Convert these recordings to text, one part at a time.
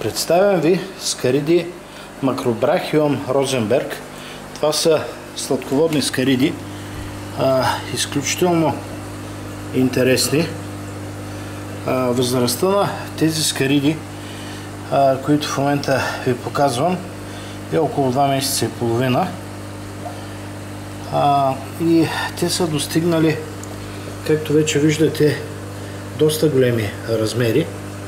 Представям ви скариди Macrobrachium rosenberg. Това са сладководни скариди, изключително интересни. Възрастта на тези скариди, които в момента ви показвам, е около 2 месеца и половина. И те са достигнали, както вече виждате, доста големи размери.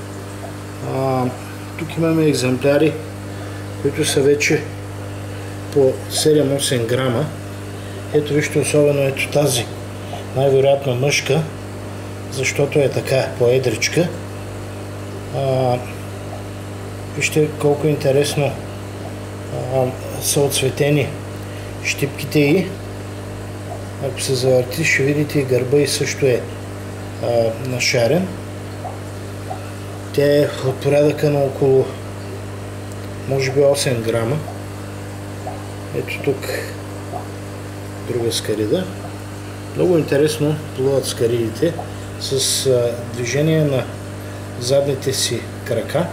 Тук имаме екземпляри, които са вече по 7-8 грама. Ето вижте, особено ето тази, най-вероятно мъжка, защото е така по-едричка. Вижте колко интересно са отцветени щипките й. Ако се завърти, ще видите и гърба и също е нашарен. Тя е от порядъка на около, може би, 8 грама. Ето тук друга скарида. Много интересно плуват скаридите с движение на задните си крака.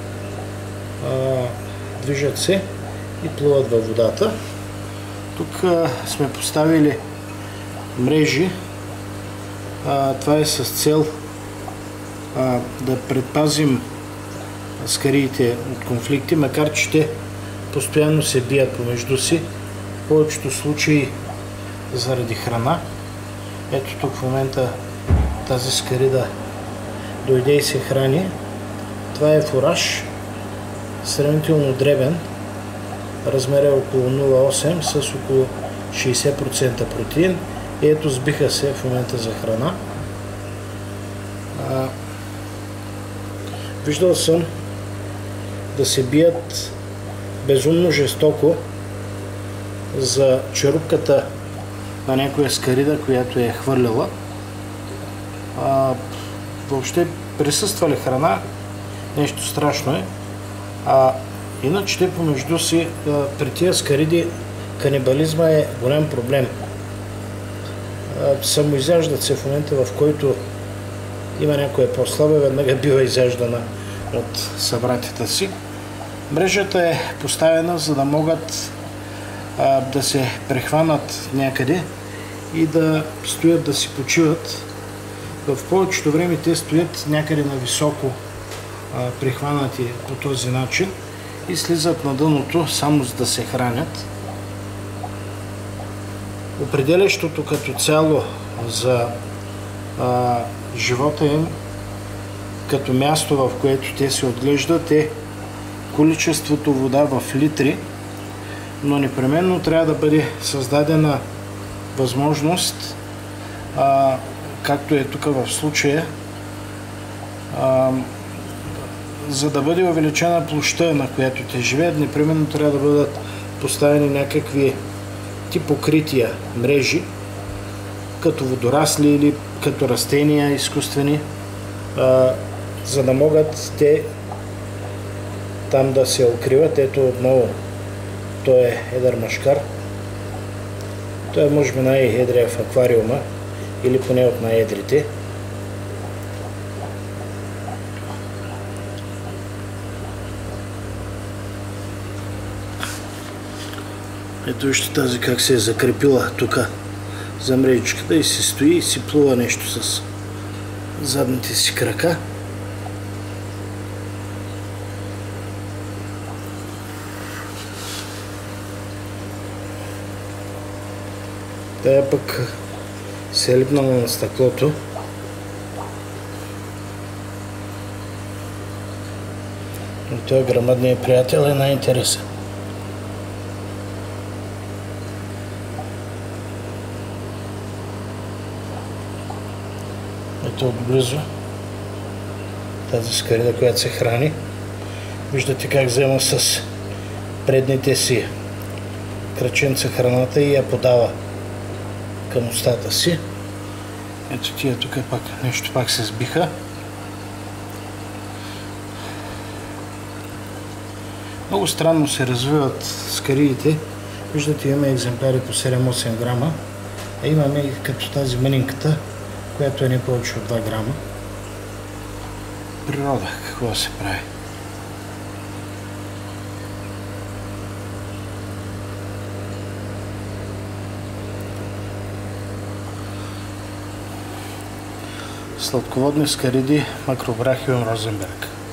Движат се и плуват във водата. Тук сме поставили мрежи. Това е с цел да предпазим скаридите от конфликти, макар че те постоянно се бият помежду си, в повечето случаи заради храна. Ето тук в момента тази скарида дойде и се храни. Това е фураж, сравнително дребен, размер е около 0,8 с около 60% протеин. И ето, сбиха се в момента за храна. Виждал съм да се бият безумно жестоко за черупката на някоя скарида, която е хвърляла. Въобще присъства ли храна, нещо страшно е. Иначе те помежду си, при тия скариди, канибализма е голям проблем. Самоизяждат се в момента, в който има някоя по-слаба, веднага бива изяждана от събратята си. Мрежата е поставена, за да могат да се прехванат някъде и да стоят, да си почиват. В повечето време те стоят някъде на високо, прихванати по този начин и слизат на дъното само за да се хранят. Определящото като цяло за живота им, като място, в което те се отглеждат, е количеството вода в литри, но непременно трябва да бъде създадена възможност, както е тук в случая, за да бъде увеличена площта, на която те живеят, непременно трябва да бъдат поставени някакви тип покрития, мрежи, като водорасли или като растения изкуствени, за да могат те там да се укриват. Ето отново, той е едър мъшкар. Той е може би най-едрия в аквариума, или поне от най-едрите. Ето вижте тази как се е закрепила тук за мрежичката и се стои и си плува нещо с задните си крака. Тая пък се е липнала на стъклото. Но той грамадният приятел е най-интересен. Ето отблизо тази скарида, която се храни. Виждате как взема с предните си краченца храната и я подава към устата си. Ето тия тук пак нещо пак се сбиха. Много странно се развиват скаридите. Виждате, имаме екземпляри по 7-8 грама, а имаме и като тази мънинката, която е не повече от 2 грама. Природа, какво се прави? Сладководни скариди Macrobranchium Rosenberg.